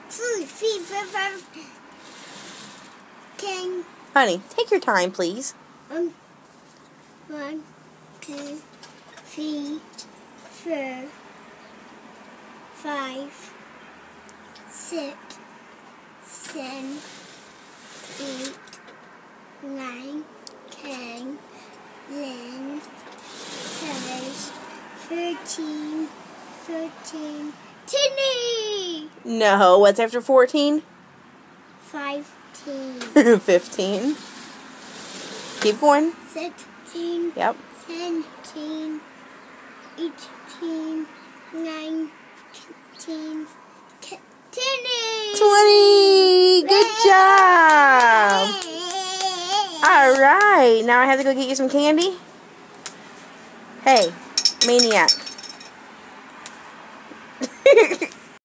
2, 3, 4, 5, 10. Honey, take your time, please. 1, 2, 3, 4, 5, 6, 7, 8, 9, 10, 11, 12, 13, 14, 10. No, what's after 14? 15. 15. Keep going. 16. Yep. 17. 18. 19. 20. 20. Good job. All right. Now I have to go get you some candy. Hey, maniac.